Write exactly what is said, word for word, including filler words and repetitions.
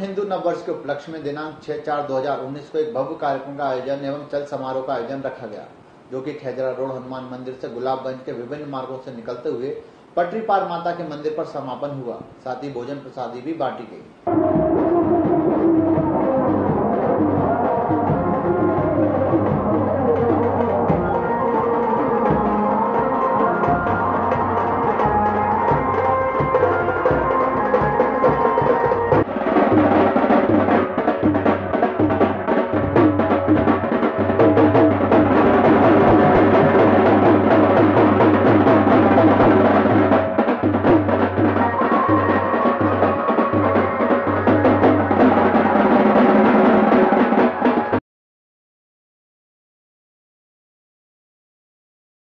हिंदू नववर्ष के उपलक्ष्य में दिनांक छह चार दो हजार उन्नीस को एक भव्य कार्यक्रम का आयोजन एवं चल समारोह का आयोजन रखा गया, जो कि खेजरा रोड हनुमान मंदिर से गुलाबगंज के विभिन्न मार्गों से निकलते हुए पटरी पार माता के मंदिर पर समापन हुआ। साथ ही भोजन प्रसादी भी बांटी गई।